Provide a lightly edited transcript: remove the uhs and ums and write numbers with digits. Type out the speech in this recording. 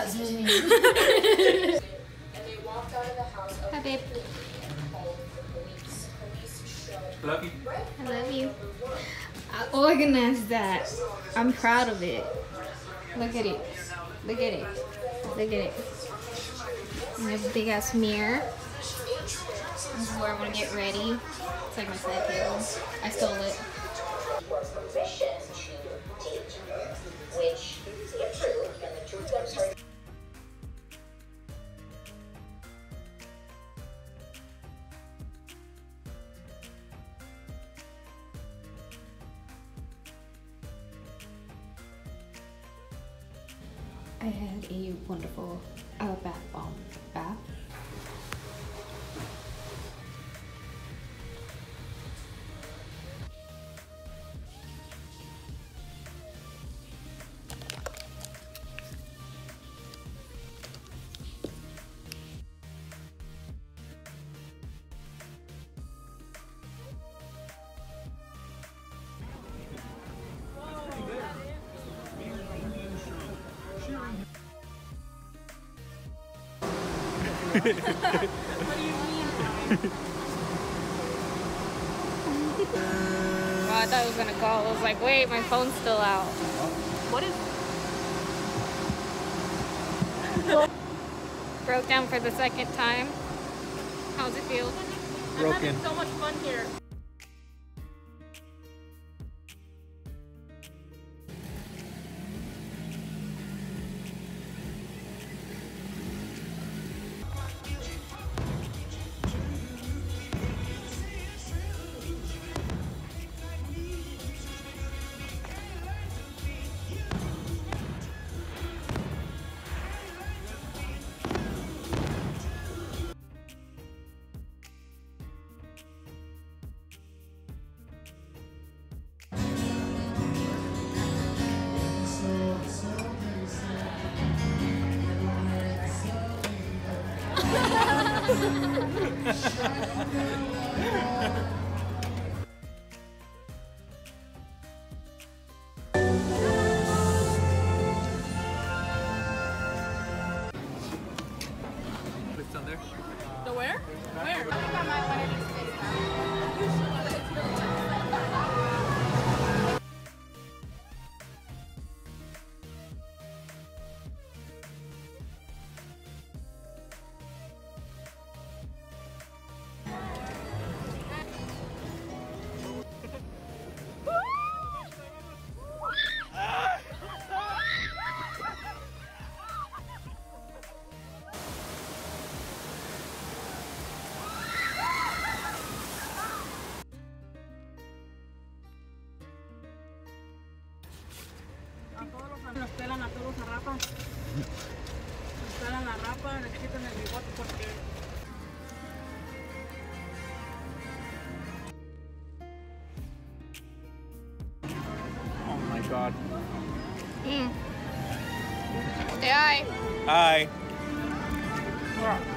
cousin. Hi, babe. Love you. I love you. I organized that. I'm proud of it. Look at it. Look at it. Look at it. I have a big ass mirror. This is where I'm gonna get ready. It's like my side table. I stole it. Permission to teach, which if true, and the truth comes from. I had a wonderful bath bomb bath. What do you mean? Well, I thought it was gonna go. I was like, wait, my phone's still out. What is? Broke down for the second time. How's it feel? I'm having so much fun here. It's on there. The where? Where? Nos pelan a todos a rapa. Nos pelan la rapa, les quitan el bigote porque... Oh my god. Say hi. Hi.